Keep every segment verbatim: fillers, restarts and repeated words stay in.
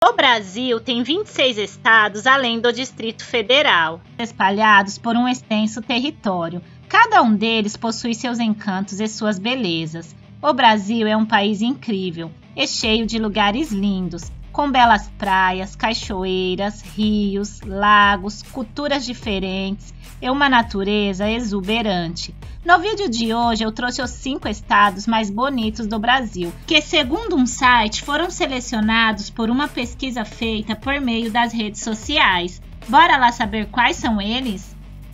O Brasil tem vinte e seis estados, além do Distrito Federal, espalhados por um extenso território. Cada um deles possui seus encantos e suas belezas. O Brasil é um país incrível e cheio de lugares lindos, com belas praias, cachoeiras, rios, lagos, culturas diferentes e uma natureza exuberante. No vídeo de hoje eu trouxe os cinco estados mais bonitos do Brasil, que segundo um site foram selecionados por uma pesquisa feita por meio das redes sociais. Bora lá saber quais são eles?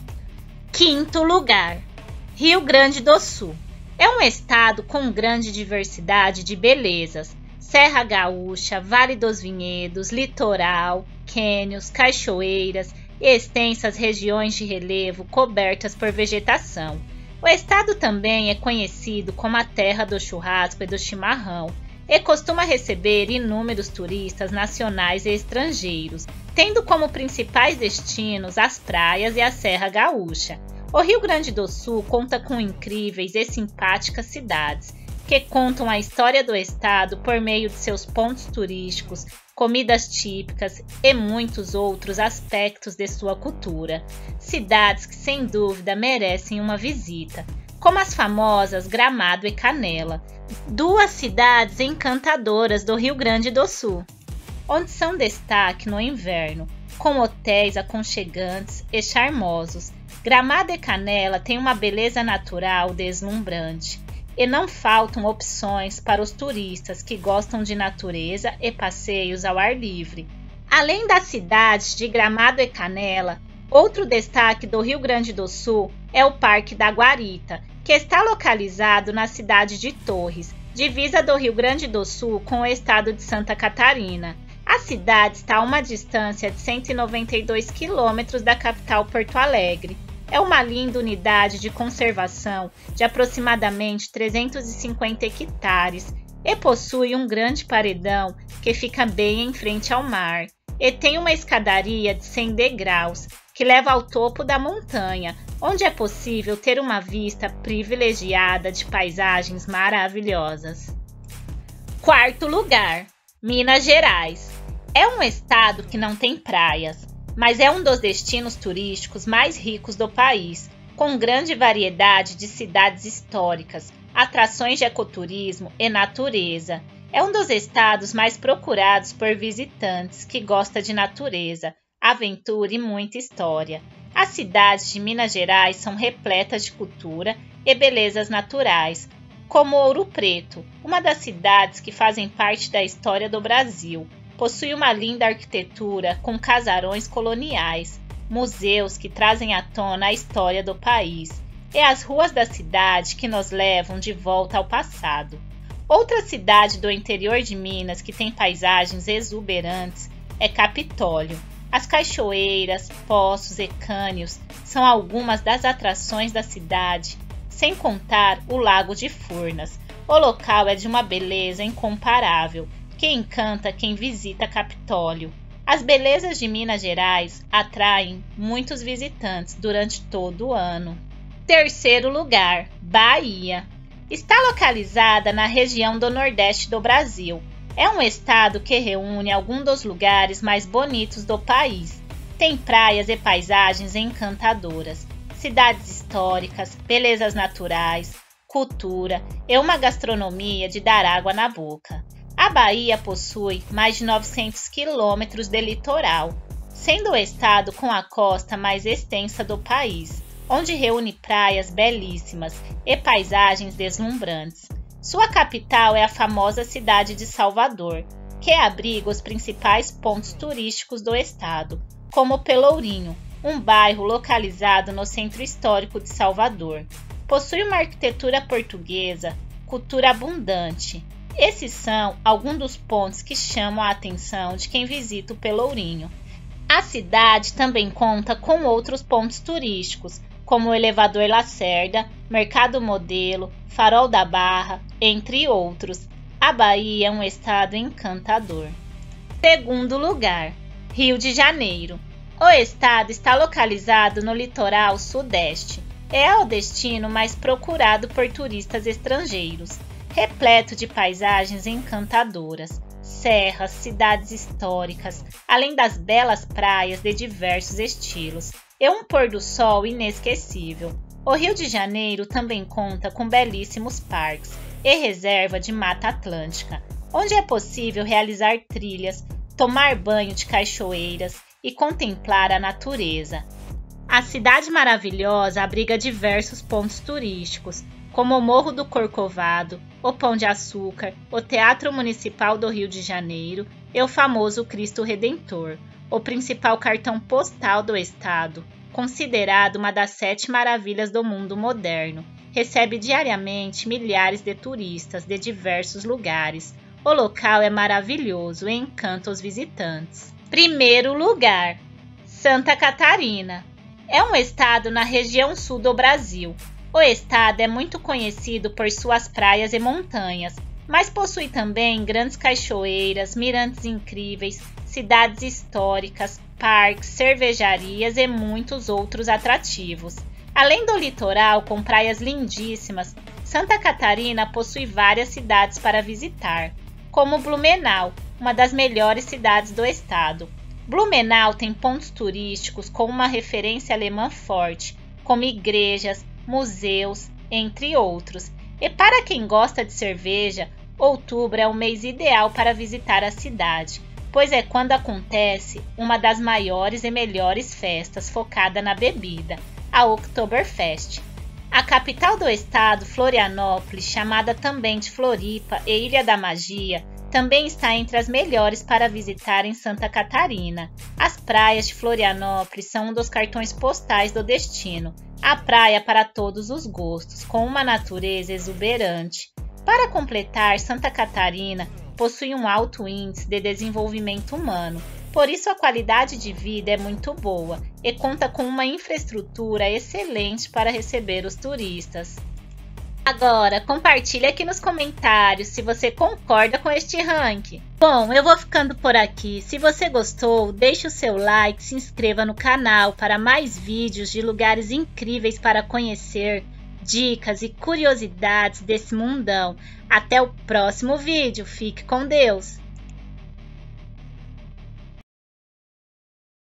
Quinto lugar, Rio Grande do Sul. É um estado com grande diversidade de belezas. Serra Gaúcha, Vale dos Vinhedos, litoral, cânions, cachoeiras e extensas regiões de relevo cobertas por vegetação. O estado também é conhecido como a terra do churrasco e do chimarrão e costuma receber inúmeros turistas nacionais e estrangeiros, tendo como principais destinos as praias e a Serra Gaúcha. O Rio Grande do Sul conta com incríveis e simpáticas cidades, que contam a história do estado por meio de seus pontos turísticos, comidas típicas e muitos outros aspectos de sua cultura. Cidades que sem dúvida merecem uma visita, como as famosas Gramado e Canela, duas cidades encantadoras do Rio Grande do Sul, onde são destaque no inverno, com hotéis aconchegantes e charmosos. Gramado e Canela têm uma beleza natural deslumbrante. E não faltam opções para os turistas que gostam de natureza e passeios ao ar livre. Além das cidades de Gramado e Canela, outro destaque do Rio Grande do Sul é o Parque da Guarita, que está localizado na cidade de Torres, divisa do Rio Grande do Sul com o estado de Santa Catarina. A cidade está a uma distância de cento e noventa e dois quilômetros da capital Porto Alegre. É uma linda unidade de conservação de aproximadamente trezentos e cinquenta hectares e possui um grande paredão que fica bem em frente ao mar e tem uma escadaria de cem degraus que leva ao topo da montanha, onde é possível ter uma vista privilegiada de paisagens maravilhosas. Quarto lugar, Minas Gerais. É um estado que não tem praias, mas é um dos destinos turísticos mais ricos do país, com grande variedade de cidades históricas, atrações de ecoturismo e natureza. É um dos estados mais procurados por visitantes que gostam de natureza, aventura e muita história. As cidades de Minas Gerais são repletas de cultura e belezas naturais, como Ouro Preto, uma das cidades que fazem parte da história do Brasil. Possui uma linda arquitetura com casarões coloniais, museus que trazem à tona a história do país e as ruas da cidade que nos levam de volta ao passado. Outra cidade do interior de Minas que tem paisagens exuberantes é Capitólio. As cachoeiras, poços e cânions são algumas das atrações da cidade, sem contar o Lago de Furnas. O local é de uma beleza incomparável, que encanta quem visita Capitólio. As belezas de Minas Gerais atraem muitos visitantes durante todo o ano. Terceiro lugar, Bahia. Está localizada na região do Nordeste do Brasil. É um estado que reúne alguns dos lugares mais bonitos do país. Tem praias e paisagens encantadoras, cidades históricas, belezas naturais, cultura e uma gastronomia de dar água na boca. A Bahia possui mais de novecentos quilômetros de litoral, sendo o estado com a costa mais extensa do país, onde reúne praias belíssimas e paisagens deslumbrantes. Sua capital é a famosa cidade de Salvador, que abriga os principais pontos turísticos do estado, como Pelourinho, um bairro localizado no centro histórico de Salvador. Possui uma arquitetura portuguesa, cultura abundante. Esses são alguns dos pontos que chamam a atenção de quem visita o Pelourinho. A cidade também conta com outros pontos turísticos, como o Elevador Lacerda, Mercado Modelo, Farol da Barra, entre outros. A Bahia é um estado encantador. Segundo lugar, Rio de Janeiro. O estado está localizado no litoral sudeste. É o destino mais procurado por turistas estrangeiros, repleto de paisagens encantadoras. serras, cidades históricas, além das belas praias de diversos estilos e um pôr do sol inesquecível. O Rio de Janeiro também conta com belíssimos parques e reserva de Mata Atlântica, onde é possível realizar trilhas, tomar banho de cachoeiras e contemplar a natureza. A cidade maravilhosa abriga diversos pontos turísticos, como o Morro do Corcovado, o Pão de Açúcar, o Teatro Municipal do Rio de Janeiro e o famoso Cristo Redentor, o principal cartão postal do estado, considerado uma das sete maravilhas do mundo moderno. Recebe diariamente milhares de turistas de diversos lugares. O local é maravilhoso e encanta os visitantes. Primeiro lugar, Santa Catarina. É um estado na região sul do Brasil. O estado é muito conhecido por suas praias e montanhas, mas possui também grandes cachoeiras, mirantes incríveis, cidades históricas, parques, cervejarias e muitos outros atrativos. Além do litoral com praias lindíssimas, Santa Catarina possui várias cidades para visitar, como Blumenau, uma das melhores cidades do estado. Blumenau tem pontos turísticos com uma referência alemã forte, como igrejas, museus, entre outros. E para quem gosta de cerveja, outubro é o mês ideal para visitar a cidade, pois é quando acontece uma das maiores e melhores festas focada na bebida, a Oktoberfest. A capital do estado, Florianópolis, chamada também de Floripa e Ilha da Magia, também está entre as melhores para visitar em Santa Catarina. As praias de Florianópolis são um dos cartões postais do destino. A praia para todos os gostos, com uma natureza exuberante. Para completar, Santa Catarina possui um alto índice de desenvolvimento humano, por isso a qualidade de vida é muito boa e conta com uma infraestrutura excelente para receber os turistas. Agora, compartilhe aqui nos comentários se você concorda com este ranking. Bom, eu vou ficando por aqui. Se você gostou, deixe o seu like, se inscreva no canal para mais vídeos de lugares incríveis para conhecer, dicas e curiosidades desse mundão. Até o próximo vídeo. Fique com Deus!